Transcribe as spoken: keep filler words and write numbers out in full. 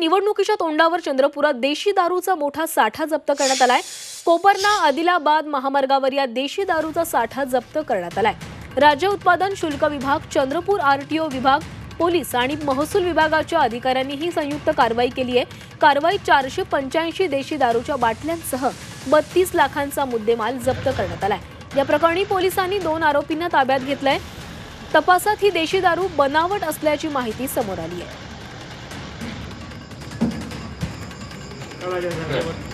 निवडणुकीच्या तोंडावर चंद्रपुरात देशी दारूचा मोठा साठा जप्त करण्यात आलाय। कोपरना आदिलाबाद महामार्गावर या देशी दारूचा साठा जप्त करण्यात आलाय। राज्य उत्पादन शुल्क विभाग, चंद्रपूर आरटीओ विभाग, पोलीस आणि महसूल विभागाच्या अधिकाऱ्यांनी ही संयुक्त कारवाई केली आहे। कारवाईत चारशे पंच्याऐंशी देशी दारूच्या बाटल्यांसह बत्तीस लाखांचा मुद्देमाल जप्त करण्यात आलाय। या प्रकरणी पोलिसांनी दोन आरोपींना ताब्यात घेतलंय। तपासात ही देशी दारू बनावट असल्याची माहिती समोर आली आहे।